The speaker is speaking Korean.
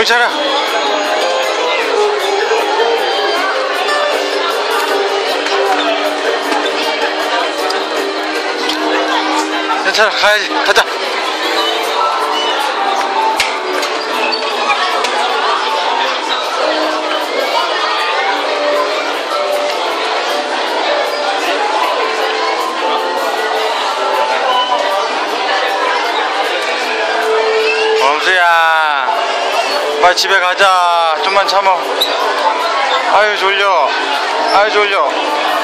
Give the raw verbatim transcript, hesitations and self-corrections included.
괜찮아. 괜찮아. 가야지. 가자. 범수야, 빨리 집에 가자. 좀만 참아. 아유 졸려. 아유 졸려.